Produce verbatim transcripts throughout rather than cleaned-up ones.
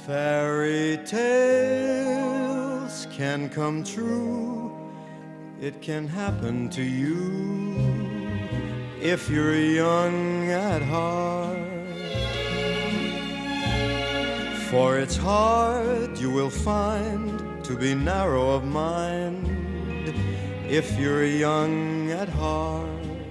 Fairy tales can come true. It can happen to you if you're young at heart. For it's hard, you will find, to be narrow of mind if you're young at heart.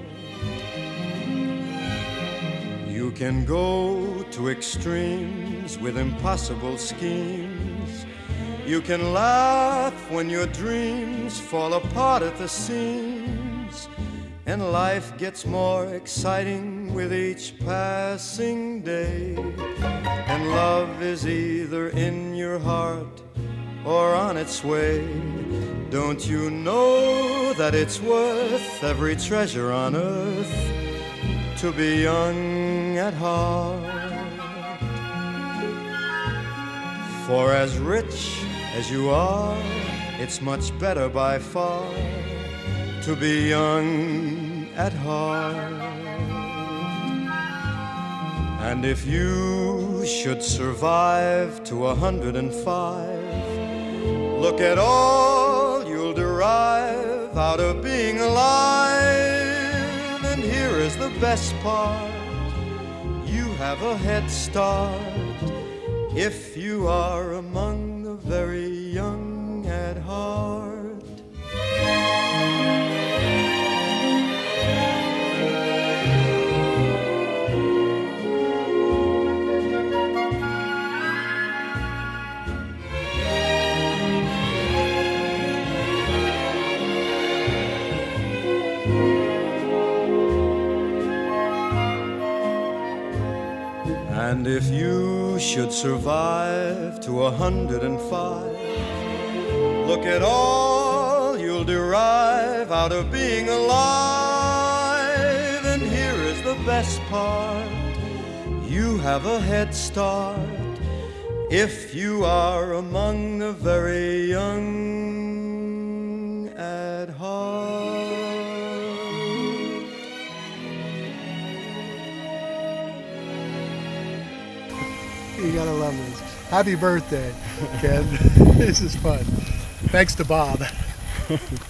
You can go to extremes with impossible schemes. You can laugh when your dreams fall apart at the seams. And life gets more exciting with each passing day. And love is either in your heart or on its way. Don't you know that it's worth every treasure on earth to be young at heart? For as rich as you are, it's much better by far to be young at heart. And if you should survive to a hundred and five, look at all you'll derive out of being alive. And here is the best part, you have a head start if you are among the very young at heart. And if you should survive to a hundred and five, look at all you'll derive out of being alive. And here is the best part, you have a head start if you are among the very young at heart. You gotta love this. Happy birthday, Ken. This is fun. Thanks to Bob.